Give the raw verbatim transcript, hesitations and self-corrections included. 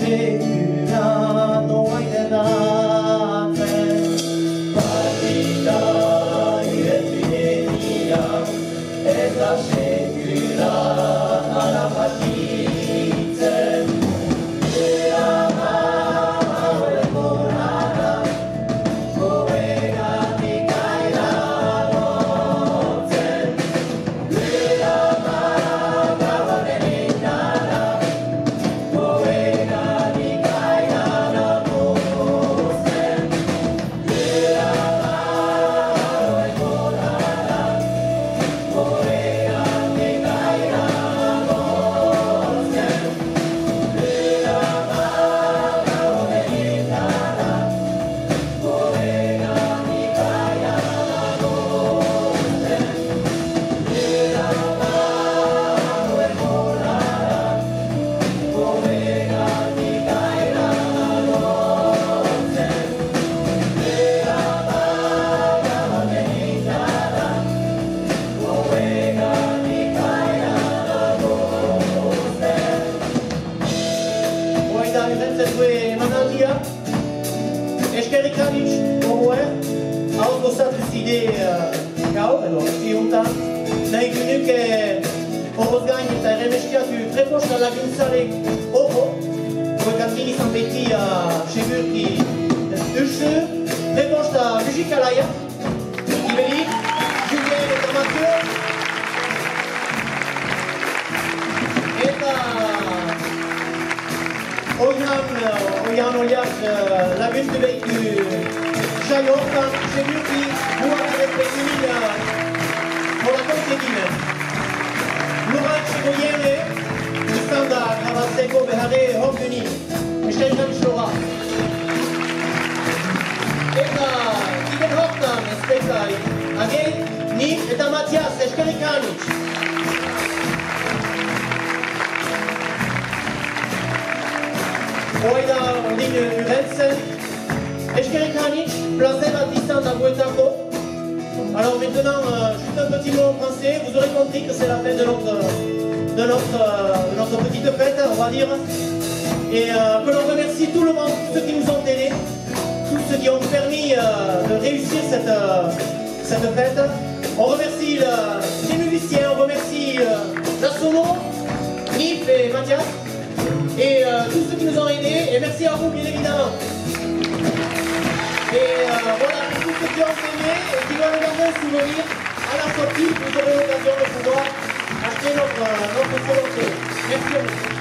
sekula noainen aaten. Partita iretzidenia, eta sekula harapatitzen. Eskerrik anitz gogoer, hau gozatu zide gaur, edo ziuntan, nahi genuke horoz gain eta erremeskiatu treposta laguntzarek horo, goekatrin izan beti segurki duzu, treposta musikalaia, Ibeli, Julien eta Mathieu, eta Oian, oian oliak laguntu behitu jai hortan, segurki buak errepresimil molakon eginen. Lurak segoiene, izan da grabatzeko beharre hor geni. Eskerrik anitz lora. Eta iken hortan ezpekai, agei, ni eta Matias, eskerrik anitz. Oida ondin urentzen, eskerrik anitz, placer bat izan da guetako. Alors maintenant, euh, juste un petit mot en français, vous aurez compris que c'est la fin de notre, de notre, de notre petite fête, on va dire. Et euh, que l'on remercie tout le monde, tous ceux qui nous ont aidés, tous ceux qui ont permis euh, de réussir cette, euh, cette fête. On remercie le, les musiciens, on remercie euh, la Sono, Nif et Mathias. Et euh, tous ceux qui nous ont aidés, et merci à vous bien évidemment. Et euh, voilà, pour tous ceux qui ont aimé et qui veulent garder un souvenir, à la sortie, vous aurez l'occasion de pouvoir acheter notre, notre volonté. Merci à vous.